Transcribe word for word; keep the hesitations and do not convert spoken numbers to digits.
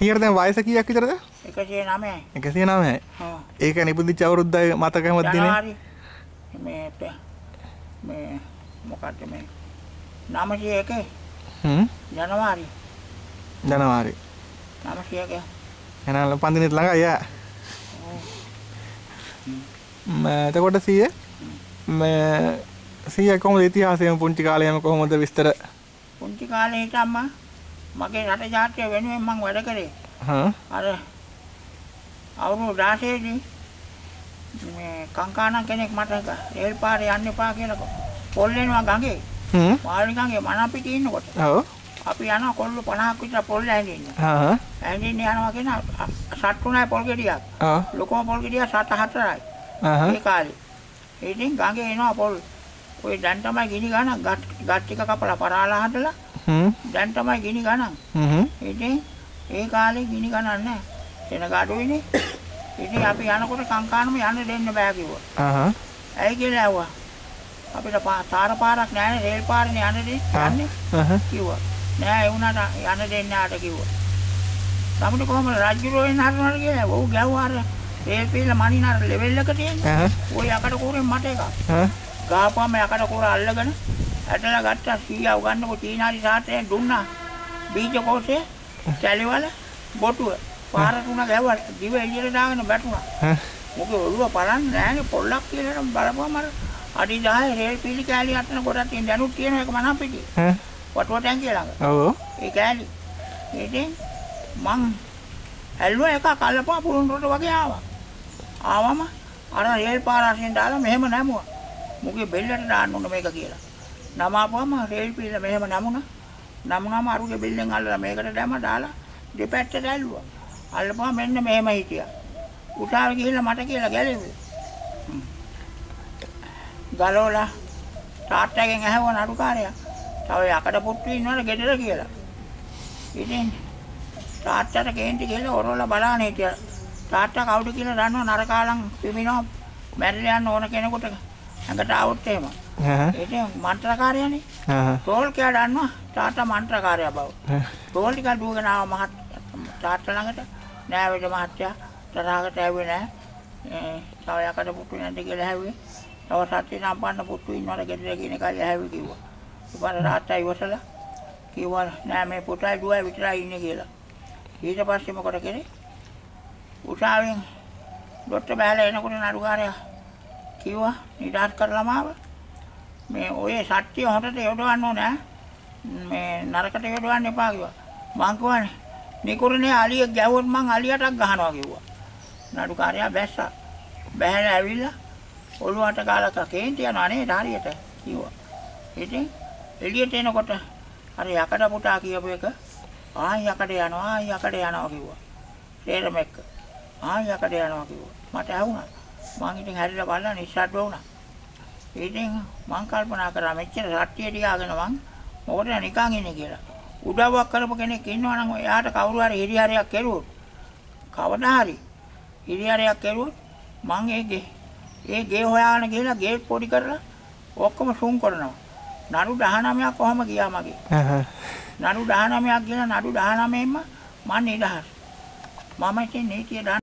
සීයට දැන් වයස කීයක් විතරද? එකසිය නවයයි. එකසිය නවයයි. ඔව්. ඒක නිපදිච්ච අවුරුද්දයි මතක හැමද දිනේ? ජනවාරි මේ මේ මොකක්ද මේ නවසිය එක හ්ම් ජනවාරි ජනවාරි නවසිය එක එහෙනම් පන්දිනෙත් ළඟයි යා. මම එතකොට සීය මේ සීය කොහොමද ඉතිහාසයම පුංචි කාලේම කොහොමද විස්තර? පුංචි කාලේ හිටම්ම මගේ රට ජාතිය වෙනුවෙන් මම වැඩ කරේ. හ්ම් අර අවුරුදු දහසය දී මේ කංකානම් කෙනෙක් මට රේල් පාරේ යන්න එපා කියලා පොල් වෙනවා ගඟේ. හ්ම් මාළි ගඟේ මන පිටේ ඉන්නකොට. ඔව්. අපි යනවා කොල්ල පනහක් විතර පොල් ඇඳින්න. හා ඇඳින්න යනවා කියන සත්තුනයි පොල් ගෙඩියක්. ආ ලොකම පොල් ගෙඩියක් සත හතරයි. ආහ් ඒ කාලේ. ඉතින් ගඟේ එනවා පොල්. ඔය දැන් තමයි ගිනි ගන්න ගත් ටික කපලා පරාලා හදලා. හ්ම් දැන් තමයි ගිනි ගන්න. හ්ම් ඉතින් ඒ කාලේ ගිනි ගන්නන්නේ නැහැ. එන ගාඩුයිනේ. ඉතින් අපි යනකොට කංකානම යන්න දෙන්න බෑ කිව්වා. ආහ් ඇයි කියලා ඇහුවා. අපිට තාර පාරක් නැහැ රේල් පාරනේ යන්න දෙන්නේ ආහ් කිව්වා. නෑ ඒ වුණාට යන්න දෙන්නේ නැහැ කිව්වා. සමුද කොහමද රාජ්‍යරෝ වෙන්න හදනවද කියලා ඔව් ගැව්වා අර රේල් පිල්ල මනිනාර ලෙවල් එක තියෙන්නේ. ආහ් ওই යකඩ කෝරෙන් මට එකක්. ආ ගාපුවම යකඩ කෝර අල්ලගෙන ඇටලා ගත්තා සීයා උගන්නකො චීනාරි සාත්‍රයෙන් දුන්නා. බීජ කෝෂේ කැලිවල බොටුව පාර තුන ගැව්වා දිව එළියට දාගෙන බැටුණා. මොකද ඔළුව බලන්න නෑනේ පොල්ලක් කියලා බලපුවම අර අඩි දහය රේල් පිලි කැලි අතන ගොඩක් තියෙන දැනුත් තියෙන එක මනම් පිටි. හ්ම් වටුව ටැංකිය ළඟ. ඔව්. ඒ කැලි. ඉතින් මං ඇල්ලුවා එක කල්පා පුරුන්රට වගේ ආවා. ආවම අර රේල් පාර අරින් දාලා මෙහෙම නැමුවා. මුගේ බෙල්ලට දාන්න ඕන මේක කියලා. නමාපුවම රේල් පිල්ල මෙහෙම නමුණා. නමුනම අරුගේ බෙල්ලෙන් අල්ලලා මේකට දැම්ම දාලා දෙපැත්තට ඇල්ලුවා. අල්ලපුවා මෙන්න මෙහෙම හිටියා. උටාව ගිහිල්ලා මට කියලා ගැලෙව්වේ. ගලෝලා තාත්තගෙන් ඇහුවා නඩුකාරයා. තව යකඩ පුට්ටු ඉන්නවද ගෙදර කියලා. ඉතින් තාත්තට කේන්ති ගිහලා ඔරවලා බලන්න හිටියා. තාත්තා කවුද කියලා දන්නව නරකාලම් පිමිනව මැරිලා යන්න ඕන කෙනෙකුට ඇඟට આવුත් එහෙම. ආහ් ඉතින් මන්ත්‍රකාරයානේ. ආහ් රෝල් කියා දන්නවා තාත්තා මන්ත්‍රකාරයා බව. රෝල් ටික දුවගෙන ආව මහත් තාත්තා ළඟට නෑ වේද මහත්තයා තරහකට ඇව්වේ නෑ. ඒ තව යකඩ පුට්ටු නැද්ද කියලා ඇහුවේ. තව සත්‍ය සම්පන්න පුට්ටු ඉන්නවද ගෙදර කියන එකයි ඇහුවේ කිව්වා. ඉතින් තාත්තා ඉවසලා කිව්වා නෑ මේ පුතයි දුවයි විතරයි ඉන්නේ කියලා. ඊට පස්සේ මොකද කරේ? උසාවියෙන් ડોක්ටර් බෑලා එනකොට නඩුකාරයා කිව්වා නිදාස් කරලා මාව මේ ඔය සත්‍ය හොඳට යොදවන්න ඕනේ මේ නරකට යොදවන්න එපා කිව්වා. මං කිව්වනේ නිකුරනේ අලියෙක් ගැවුවොත් මං අලියටක් ගහනවා කිව්වා. නඩුකාරයා බැස්සා. බෑලා ඇවිල්ලා ඔළුවට ගාලා කේන්ති යනවා නේද හරියට කිව්වා. ඉතින් එළියට එනකොට අර යකඩ පුටා කියපු එක ආයි යකඩ යනවා ආයි යකඩ යනවා කිව්වා. තේරෙම එක්ක ආයි යකඩ යනවා කිව්වා. මට ඇහුණා. මං ඉතින් හැරිලා බලලා නිස්සද්ද වුණා. ඉතින් මං කල්පනා කරා මෙච්චර රට්ටිය තියාගෙන මං මොකටද නිකන් ඉන්නේ කියලා. උදව්වක් කරපු කෙනෙක් ඉන්නවා නම් එයාට කවුරු හරි හිරිහැරයක් කෙරුවොත් කවදා හරි හිරිහැරයක් කෙරුවොත් මං ඒ ගේ ඒ ගේ හොයාගෙන ගිහලා ගේට් පොඩි කරලා ඔක්කොම සුන් කරනවා. නඩු දහනවයක් කොහම ගියා මගේ. ආහ් නඩු දහනවයක් ගිහලා නඩු දහනවයෙන්ම මං නිදහස්. මම ඉතින් නීතිය